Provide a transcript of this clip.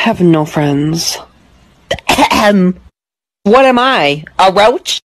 have no friends. What am I? A roach?